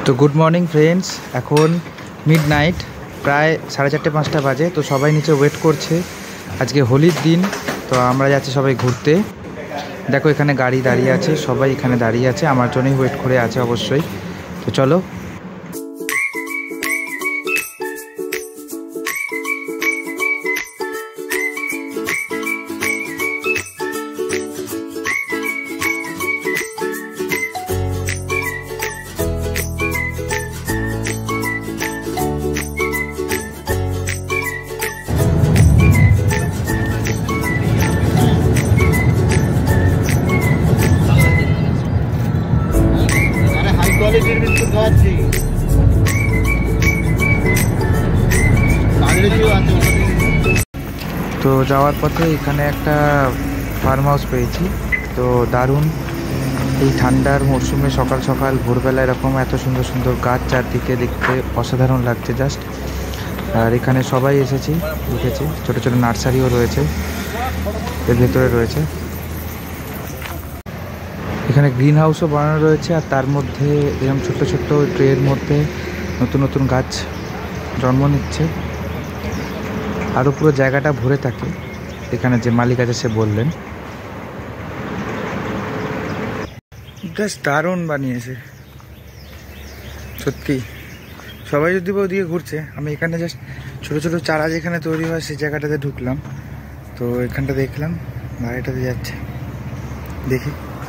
তো good morning friends, এখন midnight, প্রায় 4:30-5টা বাজে। তো সবাই নিচে ওয়েট করছে, আজকে হোলির দিন। তো আমরা যাচ্ছি সবাই ঘুরতে। দেখো এখানে গাড়ি দাঁড়িয়ে আছে, সবাই এখানে দাঁড়িয়ে আছে, আমার জন্যই ওয়েট করে আছে অবশ্যই। তো চলো। তো যাওয়ার পথে এখানে একটা ফার্ম হাউস পেয়েছি। তো দারুণ, এই ঠান্ডার মরশুমে সকাল সকাল ভোরবেলা এরকম এত সুন্দর সুন্দর গাছ চারদিকে দেখতে অসাধারণ লাগছে জাস্ট। আর এখানে সবাই এসেছি, দেখেছি ছোটো ছোটো নার্সারিও রয়েছে, এর ভেতরে রয়েছে। এখানে গ্রিন হাউসও বানানো রয়েছে, আর তার মধ্যে এরকম ছোট্ট ছোট্ট ট্রের মধ্যে নতুন নতুন গাছ জন্ম নিচ্ছে। আরও পুরো জায়গাটা ভরে থাকে, এখানে যে মালিক আছে সে বললেন। জাস্ট দারুণ বানিয়েছে সত্যি। সবাই যদি ওদিকে ঘুরছে, আমি এখানে জাস্ট ছোটো ছোটো চারা যেখানে তৈরি হয় সেই জায়গাটাতে ঢুকলাম। তো এখানটা দেখলাম, গাড়িটাতে যাচ্ছে, দেখি।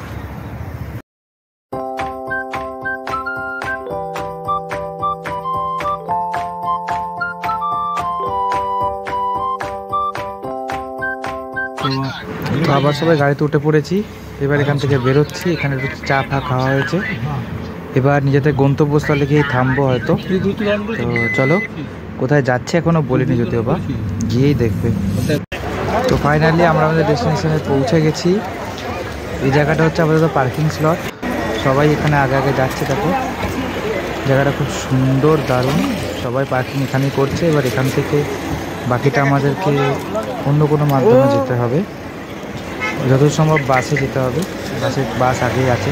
তো আবার সবাই গাড়িতে উঠে পড়েছি, এবার এখান থেকে বেরোচ্ছি। এখানে একটু চা ফা খাওয়া হয়েছে, এবার নিজেদের গন্তব্যস্থলে গিয়ে থামবো হয়তো। তো চলো, কোথায় যাচ্ছে এখনো বলিনি, যদিও বা গিয়েই দেখবে। তো ফাইনালি আমরা আমাদের ডেস্টিনেশনে পৌঁছে গেছি। এই জায়গাটা হচ্ছে আপাতত পার্কিং স্লট, সবাই এখানে আগে আগে যাচ্ছে। দেখো জায়গাটা খুব সুন্দর, দারুণ, সবাই পার্কিং এখানেই করছে। এবার এখান থেকে বাকিটা আমাদেরকে অন্য কোনো মাধ্যমে যেতে হবে, যত সম্ভব বাসে যেতে হবে, বাস আগেই আছে।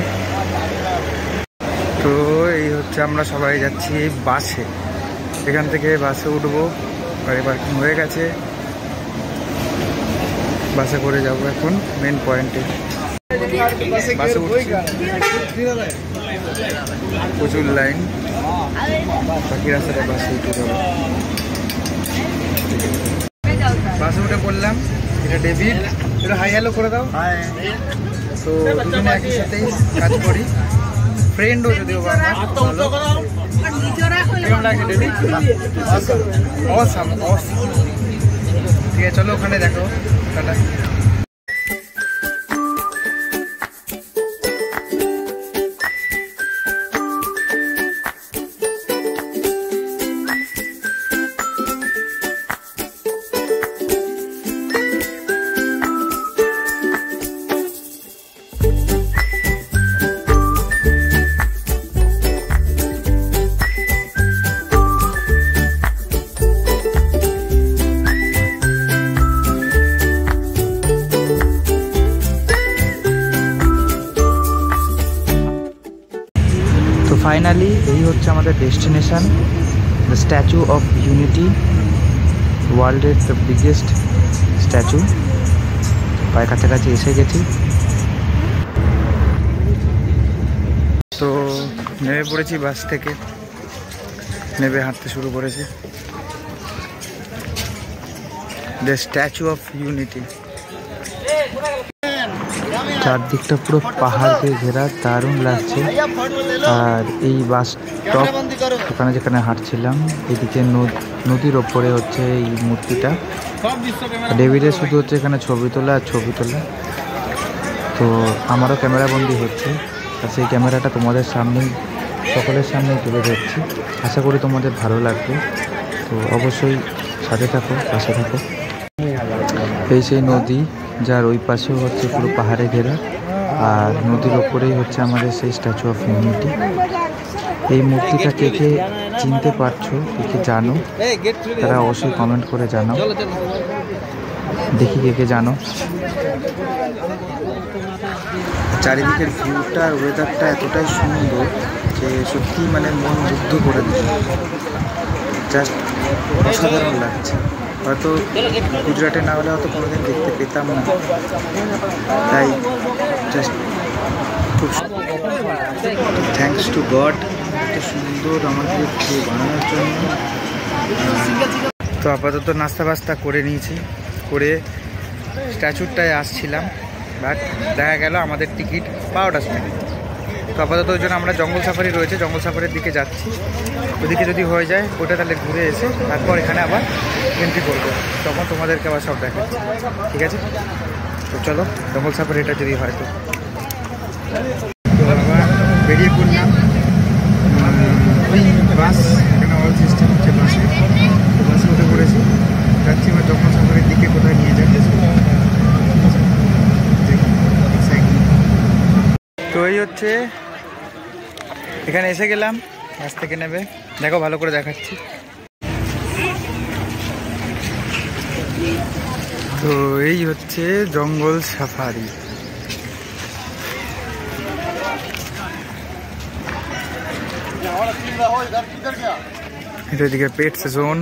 তো এই হচ্ছে আমরা সবাই যাচ্ছি বাসে, এখান থেকে বাসে উঠবো, গাড়ি পার্কিং হয়ে গেছে, বাসে করে যাব এখন মেন পয়েন্টে। বাসে উঠছি, প্রচুর লাইন, বাকি রাস্তাটা বাসে উঠে যাবো। বাসে উঠে পড়লাম, এটা ডেভিড, এটা হাই হ্যালো করে দাও। তো দুজনে একই সাথেই কাজ করি, ফ্রেন্ডও যদিও বা আমার। কেমন লাগছে ডেভিড? অসাম, ঠিক আছে চলো ওখানে দেখো। টাটা। ফাইনালি এই হচ্ছে আমাদের destination, the statue of unity, ওয়ার্ল্ডের দ্য বিগেস্ট স্ট্যাচু। প্রায় কাছাকাছি এসে গেছি। তো নেমে পড়েছি বাস থেকে, নেমে হাঁটতে শুরু করেছি। দ্য স্ট্যাচু অফ ইউনিটি, চারদিকটা পুরো পাহাড় দিয়ে ঘেরা, দারুণ লাগছে। আর এই বাস স্টপ ওখানে যেখানে হাঁটছিলাম, এদিকে নদীর ওপরে হচ্ছে এই মূর্তিটা। ডেভিডের শুধু হচ্ছে এখানে ছবি তোলা আর ছবি তোলা। তো আমারও ক্যামেরা বন্দি হচ্ছে, আর সেই ক্যামেরাটা তোমাদের সামনেই, সকলের সামনেই তুলে ধরছি। আশা করি তোমাদের ভালো লাগবে। তো অবশ্যই সাথে থাকো, পাশে থাকো। এই সেই নদী, যার ওই পাশেও হচ্ছে পুরো পাহাড়ে ঘেরা, আর নদীর ওপরেই হচ্ছে আমাদের সেই স্ট্যাচু অফ ইউনিটি। এই মূর্তিটা কে কে চিনতে পারছো, কে কে জানো, তারা অবশ্যই কমেন্ট করে জানাও। দেখি কে কে জানো। চারিদিকের ভিউটা, ওয়েদারটা এতটাই সুন্দর যে যে সত্যি মানে মন মুগ্ধ করে দিল, জাস্ট অসাধারণ লাগছে। হয়তো গুজরাটে না হলে হয়তো কোনোদিন দেখতে পেতাম না, তাই জাস্ট খুব থ্যাঙ্কস টু গড এত সুন্দর আমাকে বানানোর জন্য। তো আপাতত নাস্তা বাস্তা করে নিয়েছি, করে স্ট্যাচুরটায় আসছিলাম, বাট দেখা গেল আমাদের টিকিট 12টার সময়। তো আপাতত ওই জন্য আমরা জঙ্গল সাফারি রয়েছে, জঙ্গল সাফারির দিকে যাচ্ছি। ওদিকে যদি হয়ে যায় ওটা তাহলে ঘুরে এসে তারপর এখানে আবার এন্ট্রি করবো, তখন তোমাদেরকে আবার সব দেখাচ্ছি, ঠিক আছে? তো চলো জঙ্গল সাফারিটা যদি হয় তো আবার বেরিয়ে পড়লাম। ওই বাস, এখানে অল সিস্টেম হচ্ছে বাসে, তো বাসে উঠে পড়েছি, যাচ্ছি এবার জঙ্গল সাফারির দিকে। কোথায় নিয়ে যাবে তো এই হচ্ছে, এখানে এসে গেলাম, বাস থেকে নেবে, দেখো ভালো করে দেখাচ্ছি। তো এই হচ্ছে জঙ্গল সাফারি। এটা এদিকে পেটস জোন।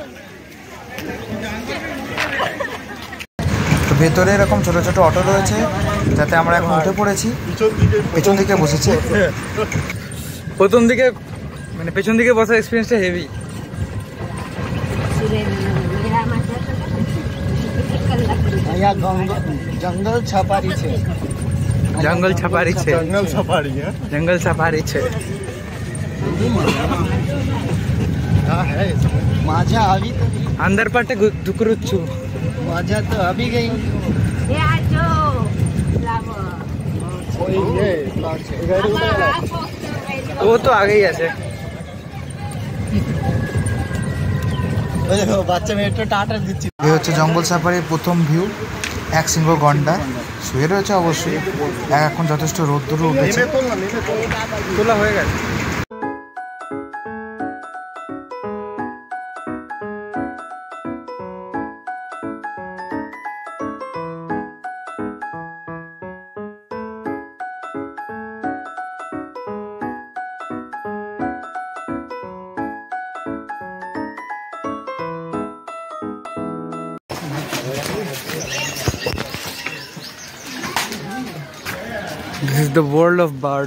তো ভেতরে এরকম ছোট ছোট অটো রয়েছে, যাতে আমরা এখন উঠে পড়েছি। পেছন দিকে বসেছি, প্রথম দিকে মানে পেছন দিকে বসার এক্সপিরিয়েন্সটা হেভি। જંગલ સફારી છે, જંગલ સફારી છે, જંગલ સફારી હે, જંગલ સફારી છે। હા હે મજા આવી તો અંદર પાટે ઢુકરું જ છું, મજા તો આવી ગઈ। એ આ જો લાવો ઓય એ પ્લાટ છે, એ ગાડી ઉતારેલા ও তো আগেই আছে। ওই দেখো বাচ্চা মেয়েটা টাটা দিচ্ছে। এই হচ্ছে জঙ্গল সাফারির প্রথম ভিউ, এক সিংহ গন্ডা শুয়ে রয়েছে অবশ্যই, এখন যথেষ্ট রোদ্দুর উঠেছে, তোলা হয়ে গেছে। This is the world of bird.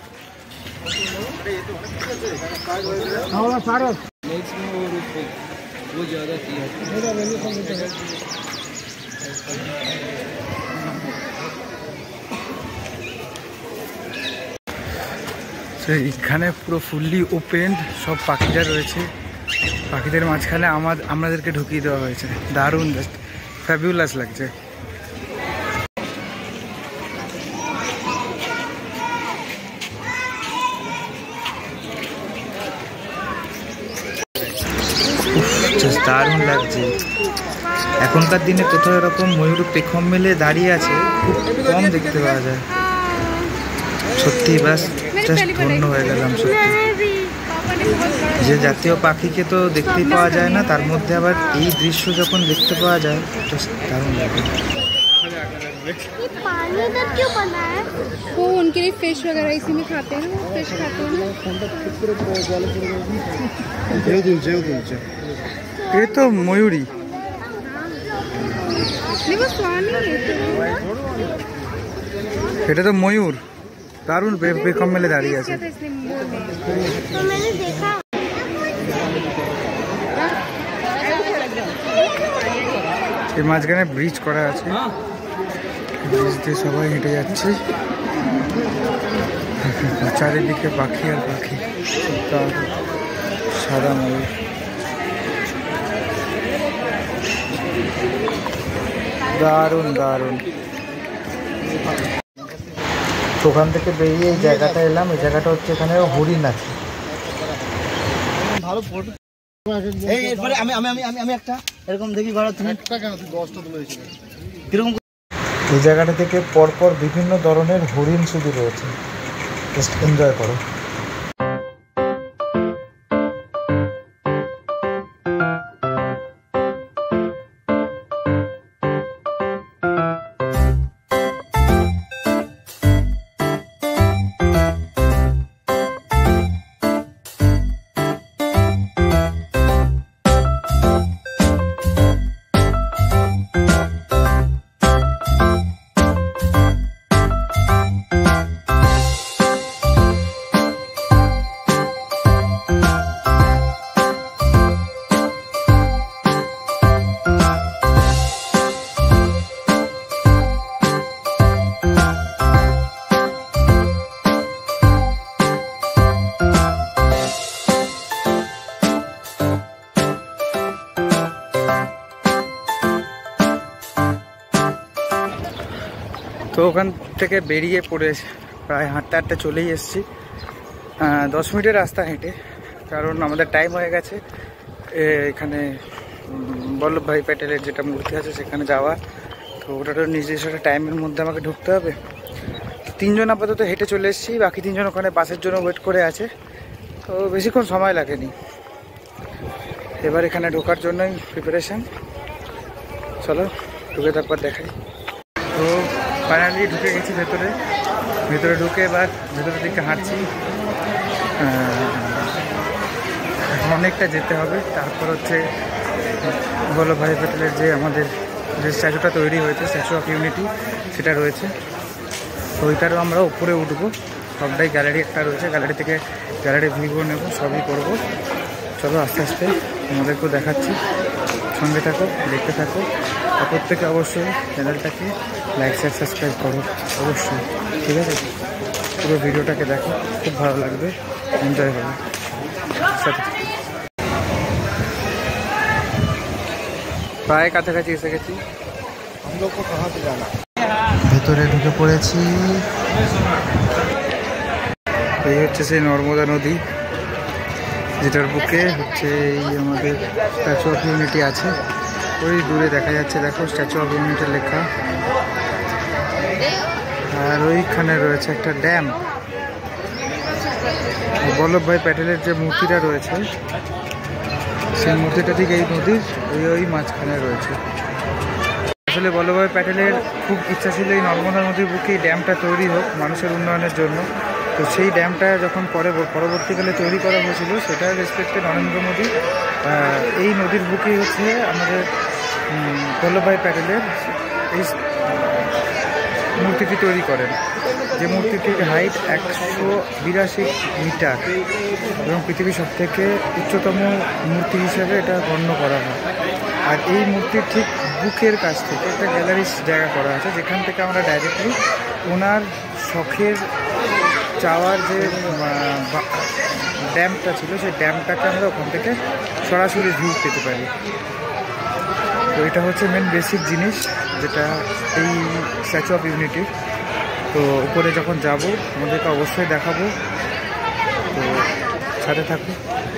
এখানে পুরো ফুললি ওপেন, সব পাখিরা রয়েছে, পাখিদের মাঝখানে আমাদেরকে ঢুকিয়ে দেওয়া হয়েছে, দারুণ, জাস্ট ফ্যাবিউলাস লাগছে। দারুণ লাগছে। এখনকার দিনে কোথাও এরকম ময়ূর পেখম মেলে দাঁড়িয়ে আছে খুব কম দেখতে পাওয়া যায়, সত্যি বাস জাস্ট ধন্য হয়ে গেলাম। সত্যি যে জাতীয় পাখিকে তো দেখতেই পাওয়া যায় না, তার মধ্যে আবার এই দৃশ্য যখন দেখতে পাওয়া যায় জাস্ট দারুণ লাগে। पानी इधर क्यों बना है? वो उनके लिए फिश वगैरह इसी में खाते हैं, वो फिश खाते हैं ना। ये तो मयूरी, नहीं वो स्वान ही है, এটা তো ময়ূর, দারুণ পেখম মেলে দাঁড়িয়ে আছে। तो मैंने देखा। এই মাঝখানে ব্রিজ করা আছে, ব্রিজ দিয়ে সবাই হেঁটে যাচ্ছে, চারিদিকে পাখি আর পাখি, সাদা ময়ূর। দারুণ দারুণ। ওখান থেকে বেরিয়ে এই জায়গাটা এলাম, এই জায়গাটা হচ্ছে এখানে হরিণ আছে। ভালো ফটো। এই এরপরে আমি আমি আমি আমি একটা এরকম দেখি ঘোড়া, তুমি একটা কেন, তুই 10টা তুলেছিস কিরকম। এই জায়গাটা থেকে পরপর বিভিন্ন ধরনের হরিণ শুধু রয়েছে, জাস্ট এনজয় করো। তো ওখান থেকে বেরিয়ে পড়ে প্রায় হাঁটতে হাঁটতে চলেই এসেছি। 10 মিনিটের রাস্তা হেঁটে, কারণ আমাদের টাইম হয়ে গেছে এখানে বল্লভভাই প্যাটেলের যেটা মূর্তি আছে সেখানে যাওয়া। তো ওটার নিজস্ব একটা টাইমের মধ্যে আমাকে ঢুকতে হবে। 3 জন আপাতত হেঁটে চলে এসেছি, বাকি 3 জন ওখানে বাসের জন্য ওয়েট করে আছে। তো বেশিক্ষণ সময় লাগেনি। এবার এখানে ঢোকার জন্যই প্রিপারেশান। চলো ঢুকে তারপর দেখাই। তো ফাইনালি ঢুকে গেছি ভেতরে ঢুকে এবার ভেতরের দিকে হাঁটছি। এখন অনেকটা যেতে হবে, তারপর হচ্ছে বল্লভভাই প্যাটেলের যে আমাদের যে স্ট্যাচুটা তৈরি হয়েছে, স্ট্যাচু অফ ইউনিটি, সেটা রয়েছে। তো ওইটারও আমরা উপরে উঠবো। সবটাই গ্যালারি একটা রয়েছে, গ্যালারি থেকে গ্যালারি ভিউ নেবো, সবই করবো। চলো আস্তে আস্তে আমাদেরকেও দেখাচ্ছি, সঙ্গে থাকো, দেখতে থাকো। আর প্রত্যেকে অবশ্যই চ্যানেলটাকে লাইক শেয়ার সাবস্ক্রাইব করো অবশ্যই, ঠিক আছে? পুরো ভিডিওটাকে দেখো, খুব ভালো লাগবে, এনজয় হবে সাথে। প্রায় কাছাকাছি এসে গেছি, ভেতরে ঢুকে পড়েছি। এই হচ্ছে সেই নর্মদা নদী, যেটার বুকে হচ্ছে এই আমাদের স্ট্যাচু অফ ইউনিটি আছে। ওই দূরে দেখা যাচ্ছে, দেখো স্ট্যাচু অফ ইউনিটির লেখা। আর ওইখানে রয়েছে একটা ড্যাম। বল্লভভাই প্যাটেলের যে মূর্তিটা রয়েছে, সেই মূর্তিটা ঠিক এই নদীর ওই মাঝখানে রয়েছে। আসলে বল্লভভাই প্যাটেলের খুব ইচ্ছা ছিল এই নর্মদা নদীর বুকে এই ড্যামটা তৈরি হোক মানুষের উন্নয়নের জন্য। তো সেই ড্যামটা যখন পরবর্তীকালে তৈরি করা হয়েছিল, সেটার রেসপেক্টে নরেন্দ্র মোদী এই নদীর বুকেই হচ্ছে আমাদের বল্লভভাই প্যাটেলের এই মূর্তিটি তৈরি করেন, যে মূর্তিটির হাইট 182 মিটার এবং পৃথিবীর সবথেকে উচ্চতম মূর্তি হিসেবে এটা গণ্য করা হয়। আর এই মূর্তির ঠিক বুকের কাছ থেকে একটা গ্যালারির জায়গা করা আছে, যেখান থেকে আমরা ডাইরেক্টলি ওনার শখের চাওয়ার যে ড্যামটা ছিল, সেই ড্যামটাকে আমরা ওখান থেকে সরাসরি ভিউ পেতে পারি। তো এটা হচ্ছে মেন বেসিক জিনিস, যেটা এই স্ট্যাচু অফ ইউনিটির। তো উপরে যখন যাব আমাদেরকে অবশ্যই দেখাবো, তো সাথে থাকুন।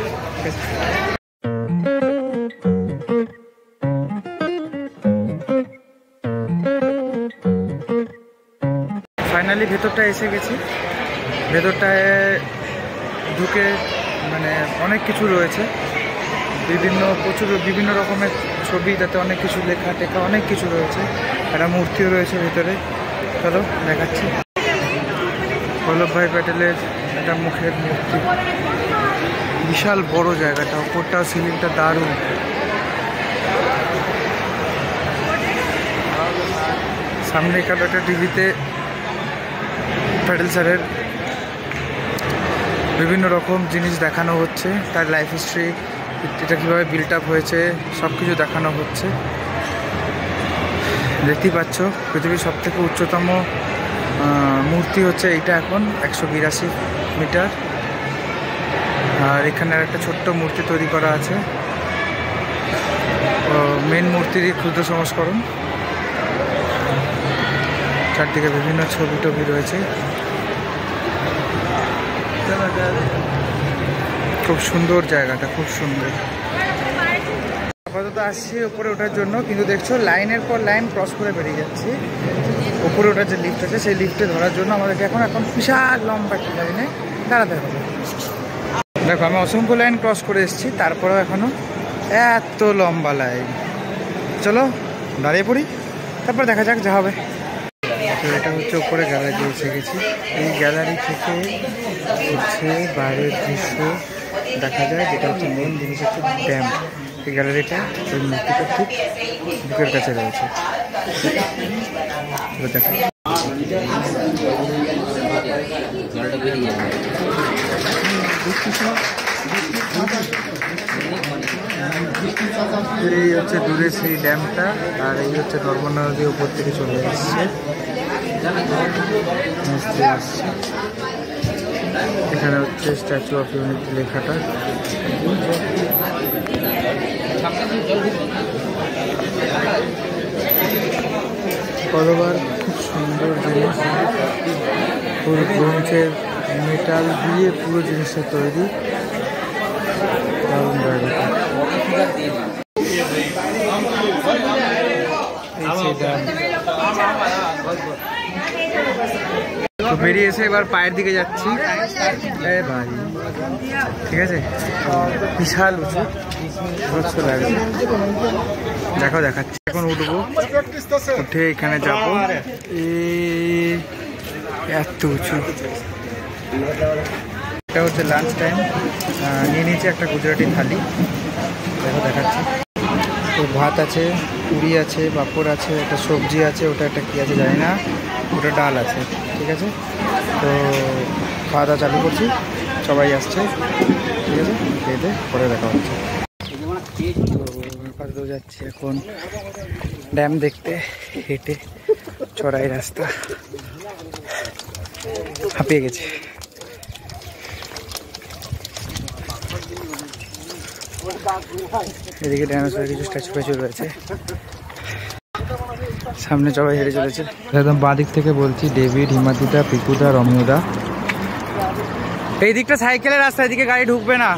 ফাইনালি ভেতরটা এসে গেছি। ভেতরটায় ঢুকে মানে অনেক কিছু রয়েছে, প্রচুর বিভিন্ন রকমের ছবি, তাতে অনেক কিছু লেখা টেখা অনেক কিছু রয়েছে। একটা মূর্তিও রয়েছে ভেতরে, চলো দেখাচ্ছি। বল্লভভাই প্যাটেলের একটা মুখের মূর্তি, বিশাল বড় জায়গাটা, ওপরটা সিলিংটা দারুণ। সামনে এখানে একটা টিভিতে প্যাটেল স্যারের বিভিন্ন রকম জিনিস দেখানো হচ্ছে, তার লাইফ হিস্ট্রি, এটা কীভাবে বিল্ট আপ হয়েছে, সব কিছু দেখানো হচ্ছে। দেখতেই পাচ্ছ পৃথিবীর সবথেকে উচ্চতম মূর্তি হচ্ছে এইটা, এখন 182 মিটার। আর এখানে একটা ছোট্ট মূর্তি তৈরি করা আছে, মেন মূর্তিরই ক্ষুদ্র সংস্করণ। চারদিকে বিভিন্ন ছবি টবি রয়েছে, খুব সুন্দর জায়গাটা, খুব সুন্দর। আপাতত আসছি উপরে ওঠার জন্য, কিন্তু দেখছো লাইনের পর লাইন ক্রস করে বেরিয়ে যাচ্ছি। উপরে ওঠার যে লিফট আছে, সেই লিফটে ধরার জন্য আমাদেরকে এখন বিশাল লম্বা একটা লাইনে দাঁড়াতে হবে। দেখো আমি অসংখ্য লাইন ক্রস করে এসেছি, তারপরেও এখনো এত লম্বা লাইন। চলো দাঁড়িয়ে পড়ি, তারপর দেখা যাক যা হবে। তো এটা হচ্ছে উপরে গ্যালারি এসে গেছি। এই গ্যালারি থেকে হচ্ছে বাইরের দৃশ্য দেখা যায়, যেটা হচ্ছে মেন জিনিস হচ্ছে ড্যাম। এই গ্যালারিটা ওই মূর্তিটা ঠিক বুকের কাছে রয়েছে, দেখো। এই হচ্ছে দূরে সেই ড্যামটা, আর এই হচ্ছে নর্মদা নদী উপর থেকে চলে আসছে। এখানে হচ্ছে স্ট্যাচু অফ ইউনিটি লেখাটা। কতবার খুব সুন্দর সুন্দর জিনিস, পুরো ব্রোঞ্জের মেটাল দিয়ে পুরো জিনিসটা তৈরি, দারুণ জায়গাটা। তো বেরিয়ে এসে এবার পায়ের দিকে যাচ্ছি ভাই, ঠিক আছে। বিশাল উঁচু, বুঝতে লাগছে, দেখাচ্ছি। এখন উঠবো, উঠে এখানে যাবো, এত উঁচু। এটা হচ্ছে লাঞ্চ টাইম, নিয়ে নিয়েছি একটা গুজরাটি থালি, দেখাচ্ছি। তো ভাত আছে, পুরি আছে, পাঁপড় আছে, একটা সবজি আছে, ওটা একটা কী আছে জানি না, ওটা ডাল আছে, ঠিক আছে। তো খাওয়া দাওয়া চালু করছি, সবাই আসছে, ঠিক আছে। খেয়ে পরে দেখা হচ্ছে। তো যাচ্ছি এখন ড্যাম দেখতে, হেঁটে চড়াই রাস্তা, হাঁপিয়ে গেছে। এদিকে ডাইনোসরের কিছু স্ট্যাচু ফ্যাচু রয়েছে, সামনে সবাই হেঁটে চলেছে। একদম বাঁ দিক থেকে বলছি, ডেভিড, হিমাদিদা, পিকুদা, রমিউদা। এই দিকটা সাইকেলের রাস্তা, এদিকে গাড়ি ঢুকবে না।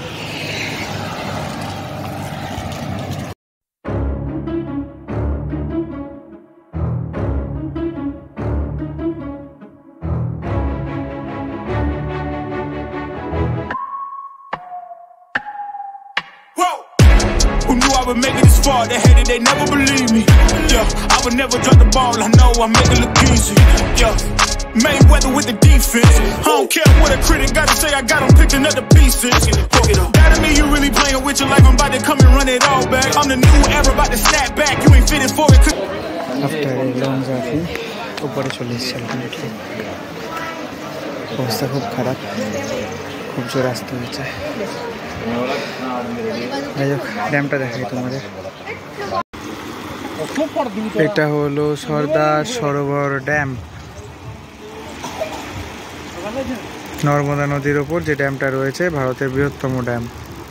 Who knew I would make it this far? They hated, they never believe me. Yeah, I would never drop the ball. I know I make it look easy. Yeah, Mayweather with the defense. I don't care what a critic gotta say. I got them picking up the pieces. That to me, you really playing with your life. I'm about to come and run it all back. I'm the new era, about to snap back. You ain't fitted for it. After a long journey, উপরে চলে এসেছি ultimately. অবস্থা খুব খারাপ, খুব জোর আসতে হয়েছে। যাই হোক, ড্যামটা দেখাই তোমাদের। এটা হলো সর্দার সরোবর ড্যাম, নর্মদা নদীর ওপর যে ড্যামটা রয়েছে, ভারতের বৃহত্তম ড্যাম।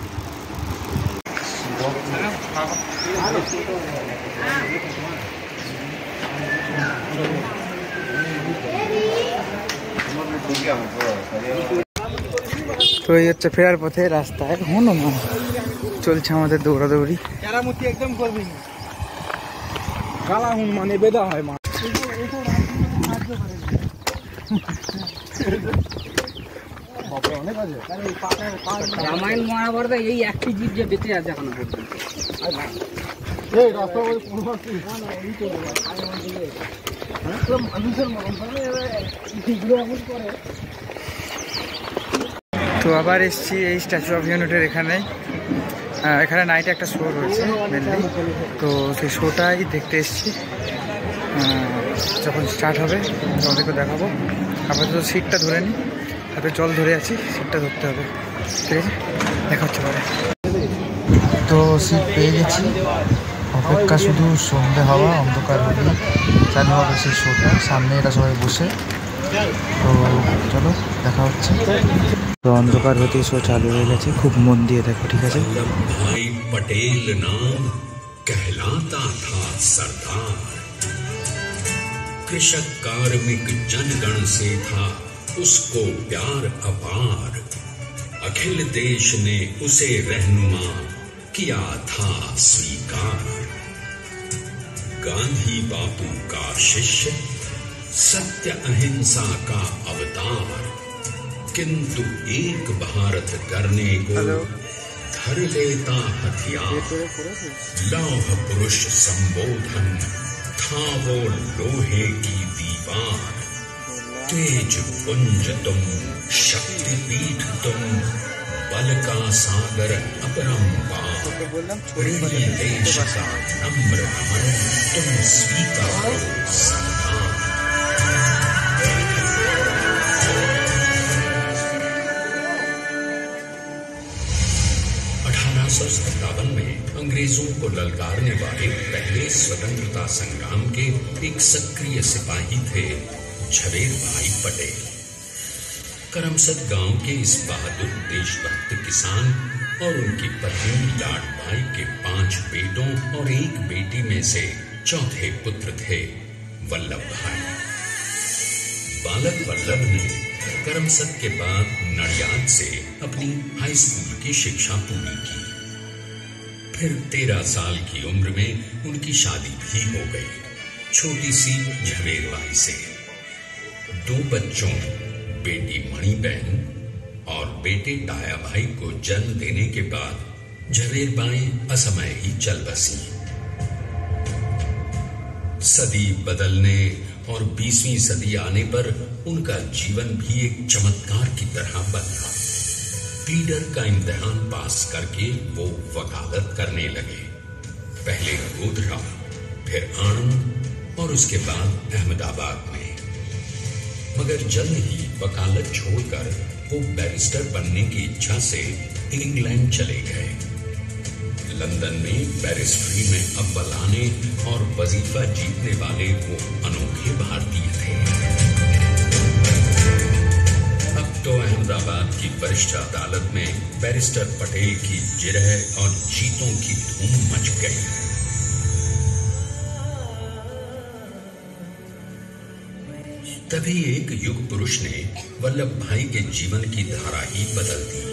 তো এই হচ্ছে ফেরার পথে রাস্তায় হনুমান চলছে আমাদের দৌড়াদৌড়ি। একদম করবি কালা হনুমানে বেদা হয় মা। রামায়ণ মহাভারত এই একটি জীব যে বেঁচে আছে এখনো পর্যন্ত। তো আবার এসছি এই স্ট্যাচু অফ ইউনিটির এখানে। এখানে নাইটে একটা শো রয়েছে মেনলি, তো সেই শোটাই দেখতে এসছি। যখন স্টার্ট হবে তোমাদেরকে দেখাবো। আপাতত সিটটা ধরে নিই, হাতে জল ধরে আছি, সিটটা ধরতে হবে, ঠিক আছে। দেখা হচ্ছে পরে। তো সিট পেয়ে গেছি, অপেক্ষা শুধু সন্ধে হওয়া, অন্ধকার হলে চালু হবে সেই শোটা। সামনে এরা সবাই বসে, তো চলো দেখা হচ্ছে। তো অন্ধকার হতে শো চালু হয়ে গেছে, খুব মন দিয়ে দেখো, ঠিক আছে। भाई पटेल नाम कहलाता था सरदार, कृषक कार्मिक जनगण से था उसको प्यार अपार, अखिल देश ने उसे रहनुमा किया था स्वीकार। गांधी बापू का शिष्य, सत्य अहिंसा का अवतार, किंतु एक भारत करने को धर लेता हथियार। लौह पुरुष संबोधन था वो लोहे की दीवार, तेज पुंज तुम, शक्ति पीठ तुम, बल का सागर अपरंपार, प्रेम देश का नम्र नमन तुम स्वीकारो सरदार। 1857 में अंग्रेजों को ललकारने वाले पहले स्वतंत्रता संग्राम के एक सक्रिय सिपाही थे झवेर भाई पटेल। करमसद गांव के इस बहादुर देशभक्त किसान और उनकी पत्नी लाड भाई के 5 बेटों और 1 बेटी में से चौथे पुत्र थे वल्लभ भाई। बालक वल्लभ ने करमसद के बाद नडियाद से अपनी हाई स्कूल की शिक्षा पूरी की। फिर 13 साल की उम्र में उनकी शादी भी हो गई, छोटी सी झवेरबाई से। 2 बच्चों, बेटी मणिबेन और बेटे टाया भाई को जन्म देने के बाद झवेरबाई असमय ही चल बसी। सदी बदलने और 20वीं सदी आने पर उनका जीवन भी एक चमत्कार की तरह बदला। प्लीडर का इम्तिहान पास करके वो वकालत करने लगे, पहले गोधरा, फिर आणंद और उसके बाद अहमदाबाद में। मगर जल्द ही वकालत छोड़कर वो बैरिस्टर बनने की इच्छा से इंग्लैंड चले गए। लंदन में बैरिस्ट्री में अव्वल आने और वजीफा जीतने वाले वो अनोखे भारतीय थे। अब तो अहमदाबाद की वरिष्ठ अदालत में बैरिस्टर पटेल की जिरह और जीतों की धूम मच गई। तभी एक युग पुरुष ने वल्लभ भाई के जीवन की धारा ही बदल दी।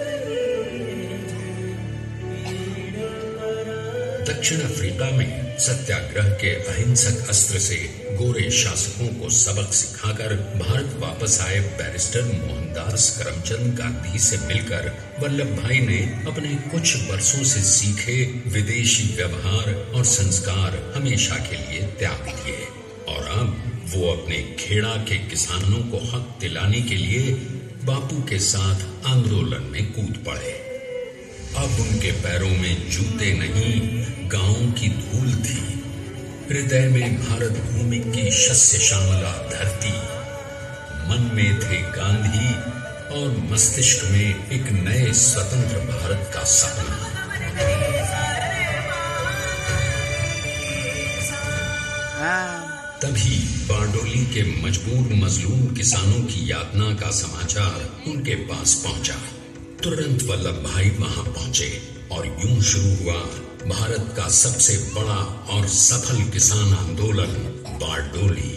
दक्षिण अफ्रीका में सत्याग्रह के अहिंसक अस्त्र से गोरे शासकों को सबक सिखाकर भारत वापस आए बैरिस्टर मोहनदास करमचंद गांधी से मिलकर वल्लभ भाई ने अपने कुछ वर्षों से सीखे विदेशी व्यवहार और संस्कार हमेशा के लिए त्याग दिए और अब वो अपने खेड़ा के किसानों को हक दिलाने के लिए बापू के साथ आंदोलन में कूद पड़े। अब उनके पैरों में जूते नहीं, गांवों की धूल थी। हृदय में भारत भूमि की शस्य श्यामला धरती, मन में थे गांधी और मस्तिष्क में एक नए स्वतंत्र भारत का सपना। तभी बारडोली के मजबूर मजलूम किसानों की यातना का समाचार उनके पास पहुंचा। तुरंत वल्लभ भाई वहां पहुंचे और यूं शुरू हुआ भारत का सबसे बड़ा और सफल किसान आंदोलन बारडोली।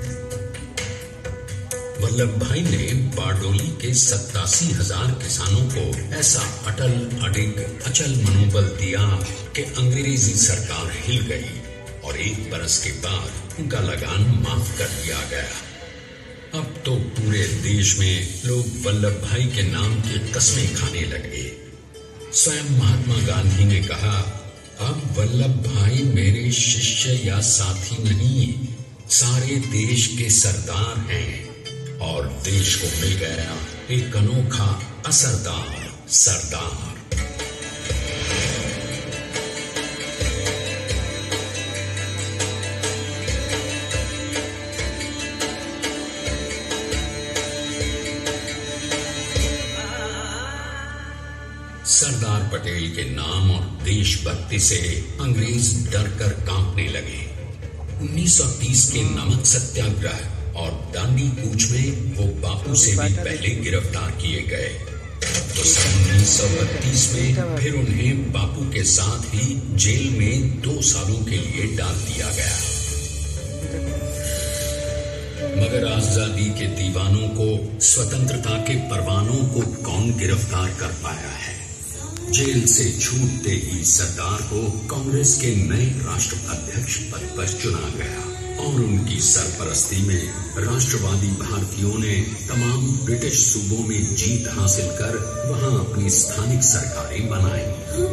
वल्लभ भाई ने बारडोली के 87,000 किसानों को ऐसा अटल अडिग अचल मनोबल दिया कि अंग्रेजी सरकार हिल गई और 1 बरस के बाद उनका लगान माफ कर दिया गया। अब तो पूरे देश में लोग वल्लभ भाई के नाम की कस्में खाने लगे। स्वयं महात्मा गांधी ने कहा, अब वल्लभ भाई मेरे शिष्य या साथी नहीं, सारे देश के सरदार हैं और देश को मिल गया एक अनोखा असरदार सरदार। सरदार पटेल के नाम और देशभक्ति से अंग्रेज डर कर कांपने लगे। 1930 के नमक सत्याग्रह और दांडी कूच में वो बापू से भी पहले गिरफ्तार किए गए। तो सन 1932 में फिर उन्हें बापू के साथ ही जेल में 2 सालों के लिए डाल दिया गया। मगर आजादी के दीवानों को, स्वतंत्रता के परवानों को कौन गिरफ्तार कर पाया है? जेल से छूटते ही सरदार को कांग्रेस के नए राष्ट्राध्यक्ष पद पर चुना गया और उनकी सरपरस्ती में राष्ट्रवादी भारतीयों ने तमाम ब्रिटिश सूबों में जीत हासिल कर वहां अपनी स्थानिक सरकारें बनाई।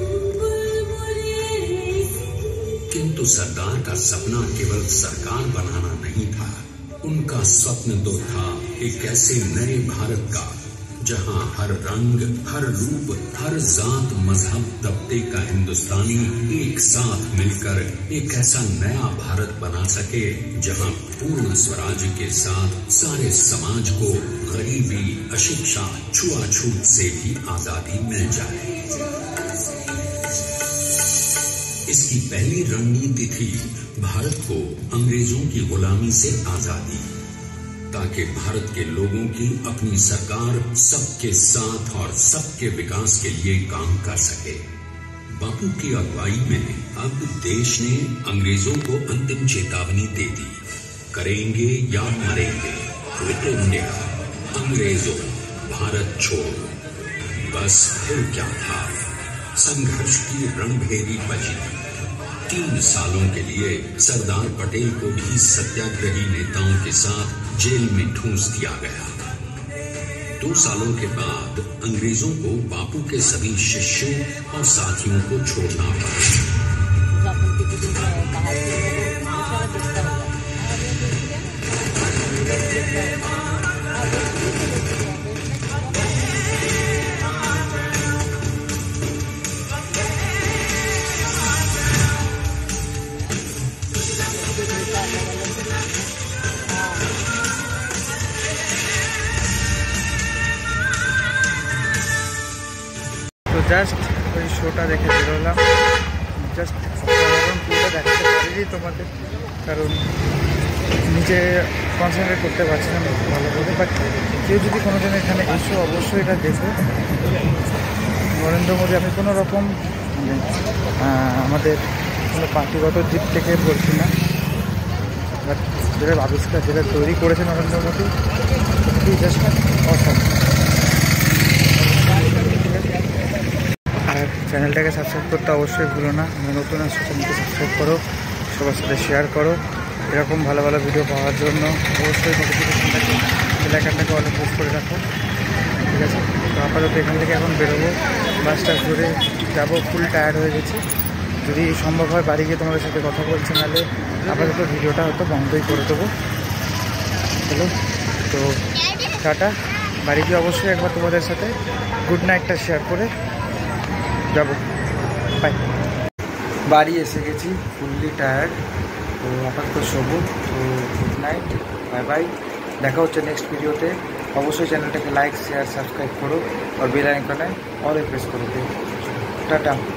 किंतु सरदार का सपना केवल सरकार बनाना नहीं था, उनका स्वप्न तो था एक ऐसे नए भारत का जहां हर रंग, हर रूप, हर जात, मजहब, तबके का हिंदुस्तानी एक साथ मिलकर एक ऐसा नया भारत बना सके जहां पूर्ण स्वराज्य के साथ सारे समाज को गरीबी, अशिक्षा, छुआछूत से भी आजादी मिल जाए। इसकी पहली रणनीति थी भारत को अंग्रेजों की गुलामी से आजादी, ताकि भारत के लोगों की अपनी सरकार सबके साथ और सबके विकास के लिए काम कर सके। बापू की अगुवाई में अब देश ने अंग्रेजों को अंतिम चेतावनी दे दी, करेंगे या मरेंगे। क्विट इंडिया, अंग्रेजों, भारत छोड़ो, बस फिर क्या था, संघर्ष की रणभेरी बजी। 3 सालों के लिए सरदार पटेल को भी सत्याग्रही नेताओं के साथ जेल में ठूंस दिया गया। 2 सालों के बाद अंग्रेजों को बापू के सभी शिष्यों और साथियों को छोड़ना पड़ा। তো জাস্ট ওই শোটা দেখে বেরোলাম। জাস্ট অসাধারণ পুরোটা দেখাতে পারিনি তোমাদের, কারণ নিজে কনসেন্ট্রেট করতে পারছিলাম ভালো করে। বাট কেউ যদি কোনো দিন এখানে এসো অবশ্যই এটা দেখো। নরেন্দ্র মোদী, আমি কোনো রকম আমাদের কোনো পার্টিগত দিক থেকে বলছি না, বাট যেটা আবিষ্কার, যেটা তৈরি করেছে নরেন্দ্র মোদী, সেটি জাস্ট অসাম। আর চ্যানেলটাকে সাবস্ক্রাইব করতে অবশ্যই ভুলো না। নতুন আসছে, চ্যানেলকে সাবস্ক্রাইব করো, সবার সাথে শেয়ার করো। এরকম ভালো ভালো ভিডিও পাওয়ার জন্য অবশ্যই নোটিফিকেশনটাকে, বেল আইকনটাকে অল প্রেস করে রাখো, ঠিক আছে? তো আপাতত এখান থেকে এখন বেরোবো, বাসটা ঘুরে যাবো। ফুল টায়ার্ড হয়ে গেছি। যদি সম্ভব হয় বাড়ি গিয়ে তোমাদের সাথে কথা বলছি, নাহলে আপাতত ভিডিওটা হয়তো বন্ধই করে দেবো। চলো, তো টাটা। বাড়ি গিয়ে অবশ্যই একবার তোমাদের সাথে গুড নাইটটা শেয়ার করে যাবো। বাই। বাড়ি এসে গেছি, ফুললি টায়ার্ড। তো আপাতত শোবো। তো গুড নাইট, বাই বাই। দেখা হচ্ছে নেক্সট ভিডিওতে। অবশ্যই চ্যানেলটাকে লাইক, শেয়ার, সাবস্ক্রাইব করো আর বেল আইকনে অল প্রেস করে দিও। টাটা।